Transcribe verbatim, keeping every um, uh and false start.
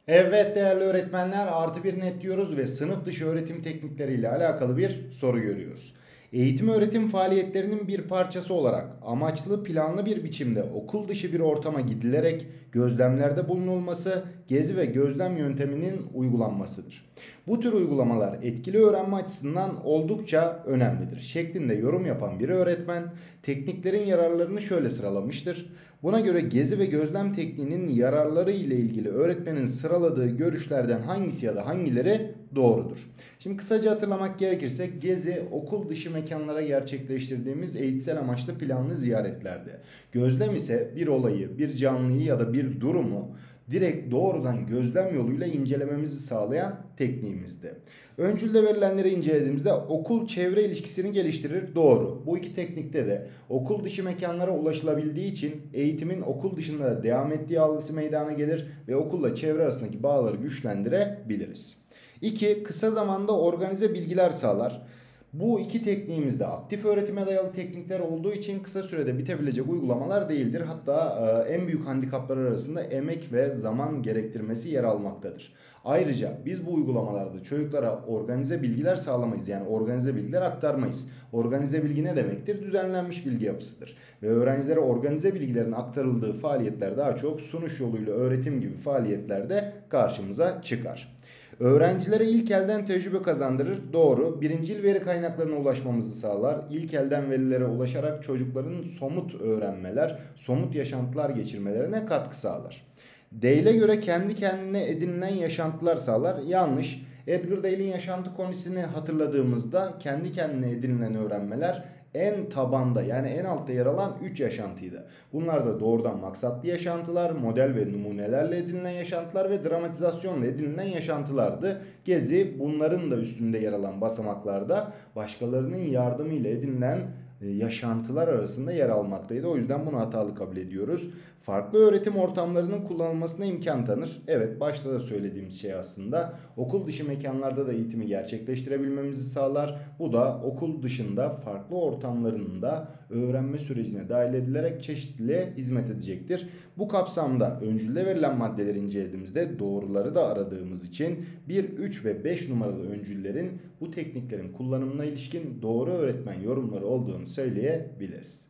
Evet değerli öğretmenler, artı bir net diyoruz ve sınıf dışı öğretim teknikleriyle alakalı bir soru görüyoruz. Eğitim öğretim faaliyetlerinin bir parçası olarak amaçlı planlı bir biçimde okul dışı bir ortama gidilerek gözlemlerde bulunulması, gezi ve gözlem yönteminin uygulanmasıdır. Bu tür uygulamalar etkili öğrenme açısından oldukça önemlidir şeklinde yorum yapan bir öğretmen tekniklerin yararlarını şöyle sıralamıştır. Buna göre gezi ve gözlem tekniğinin yararları ile ilgili öğretmenin sıraladığı görüşlerden hangisi ya da hangileri doğrudur? Şimdi kısaca hatırlamak gerekirse gezi okul dışı mekanlara gerçekleştirdiğimiz eğitsel amaçlı planlı ziyaretlerdi. Gözlem ise bir olayı, bir canlıyı ya da bir durumu direkt doğrudan gözlem yoluyla incelememizi sağlayan tekniğimizdi. Öncülde verilenleri incelediğimizde okul çevre ilişkisini geliştirir. Doğru. Bu iki teknikte de okul dışı mekanlara ulaşılabildiği için eğitimin okul dışında da devam ettiği algısı meydana gelir ve okulla çevre arasındaki bağları güçlendirebiliriz. iki. Kısa zamanda organize bilgiler sağlar. Bu iki tekniğimiz de aktif öğretime dayalı teknikler olduğu için kısa sürede bitebilecek uygulamalar değildir. Hatta e, en büyük handikaplar arasında emek ve zaman gerektirmesi yer almaktadır. Ayrıca biz bu uygulamalarda çocuklara organize bilgiler sağlamayız. Yani organize bilgiler aktarmayız. Organize bilgi ne demektir? Düzenlenmiş bilgi yapısıdır. Ve öğrencilere organize bilgilerin aktarıldığı faaliyetler daha çok sunuş yoluyla öğretim gibi faaliyetlerde karşımıza çıkar. Öğrencilere ilk elden tecrübe kazandırır. Doğru. Birincil veri kaynaklarına ulaşmamızı sağlar. İlk elden verilere ulaşarak çocukların somut öğrenmeler, somut yaşantılar geçirmelerine katkı sağlar. Dale'e göre kendi kendine edinilen yaşantılar sağlar. Yanlış. Edgar Dale'in yaşantı konisini hatırladığımızda kendi kendine edinilen öğrenmeler en tabanda yani en altta yer alan üç yaşantıydı. Bunlar da doğrudan maksatlı yaşantılar, model ve numunelerle edinilen yaşantılar ve dramatizasyonla edinilen yaşantılardı. Gezi bunların da üstünde yer alan basamaklarda başkalarının yardımıyla edinilen yaşantılar arasında yer almaktaydı. O yüzden bunu hatalı kabul ediyoruz. Farklı öğretim ortamlarının kullanılmasına imkan tanır. Evet, başta da söylediğimiz şey aslında okul dışı mekanlarda da eğitimi gerçekleştirebilmemizi sağlar. Bu da okul dışında farklı ortamlarının da öğrenme sürecine dahil edilerek çeşitliliğe hizmet edecektir. Bu kapsamda öncülde verilen maddeleri incelediğimizde doğruları da aradığımız için bir, üç ve beş numaralı öncüllerin bu tekniklerin kullanımına ilişkin doğru öğretmen yorumları olduğunu söyleyebiliriz.